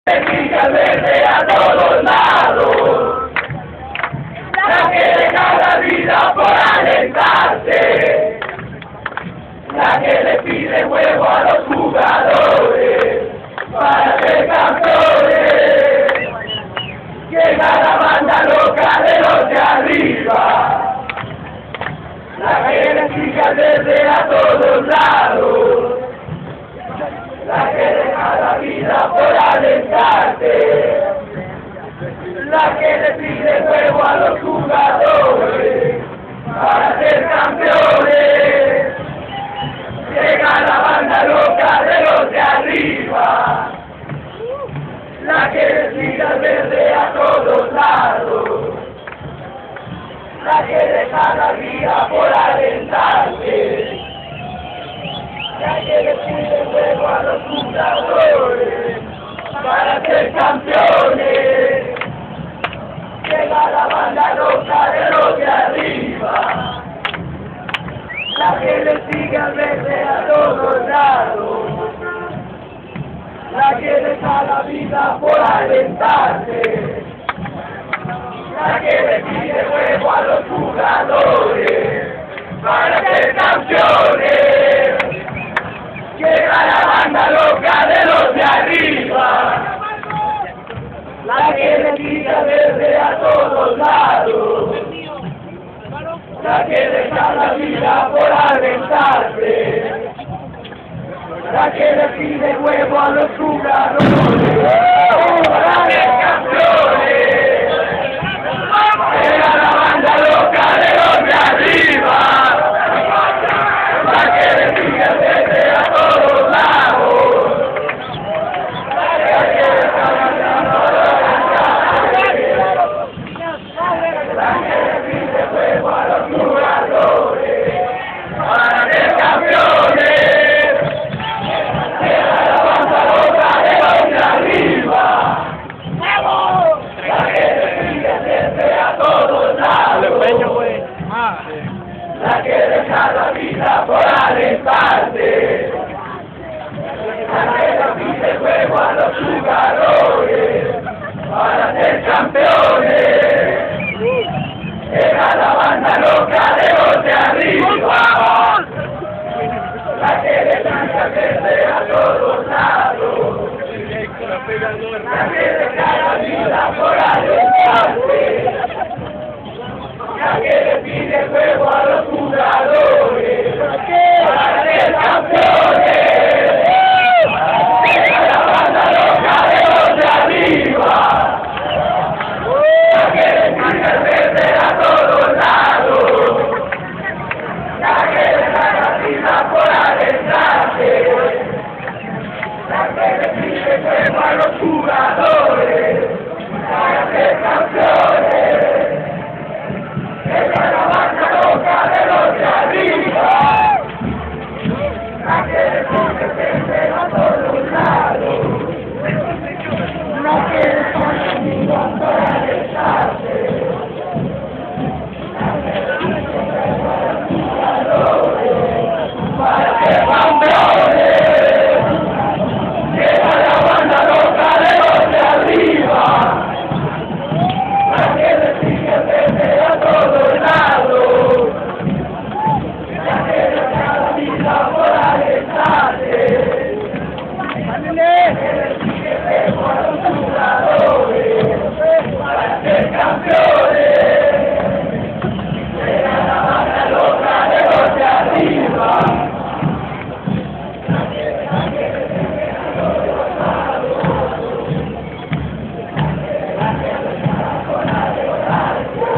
Pica verde a todos lados, la que deja la vida por alentarse, la que le pide huevo a los jugadores para ser campeones. Llega la banda loca de los de arriba, la que le pica verde a todos lados, la que deja la vida por alentarse, la que le pide huevo a los jugadores para ser campeones. Llega la banda loca de los de arriba, la que le tira verde a todos lados, la que deja la vida por alentarse, la que le pide huevo a los jugadores para ser campeones. Llega la banda loca de los de arriba, la que le sigue al verde a todos lados, la que deja la vida por alentarse, la que le pide huevo a los jugadores para ser campeones. Llega la banda loca de los de arriba, la que le tira verde a todos lados, la que deja la vida por alentarse, la que le pide huevo a los jugadores para ser campeones. Llega la banda loca de los de arriba, la que le pide verde a todos lados, la que deja la vida por alentarse, la que le pide huevo a los jugadores para ser campeones. Llega la banda loca de los de arriba, la que le pide verde a todos lados, la que deja la vida por alentarse, la que le pide huevo a los jugadores para ser campeones. Llega la banda loca de los de arriba, la que le tira verde a todos lados, la que deja la vida por alentarse, la que le pide huevo a los jugadores para ser campeones. Llega la banda loca de los de arriba, la que le tira verde a todos lados, la que deja la vida por alentarse, la que le pide huevo a los jugadores para ser campeones. Llega la banda loca de los de arriba, la que le pide verde a todos lados, la que deja la vida por alentarse, la que le pide huevo a los jugadores para ser campeones. Llega la banda loca de los de arriba, la que le pide verde a todos lados, la que deja la vida por alentarse, la que le pide huevo a los jugadores para ser campeones. Llega la banda loca de los de arriba, la que deja verde a todos lados, la que deja por alentarse,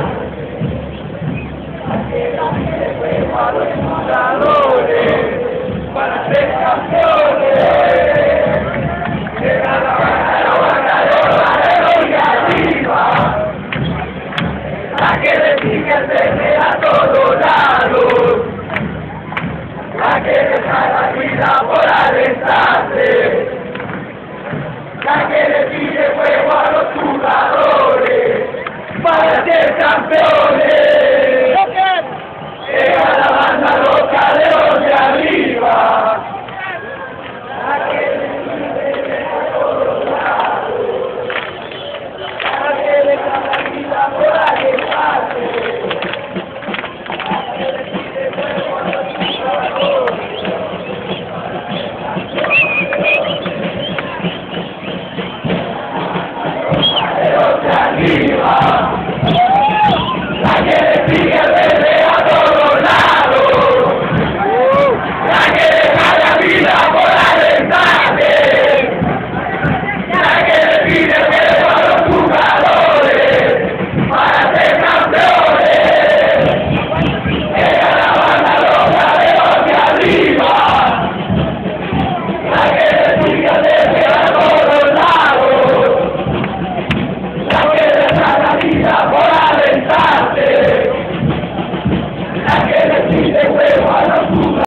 la que le pide huevo a los jugadores para ser campeones. Llega la banda loca de los de arriba, la que le pica el verde a todos lados, la que deja la vida por alentarse, la que le pide huevo a los jugadores para ser campeones.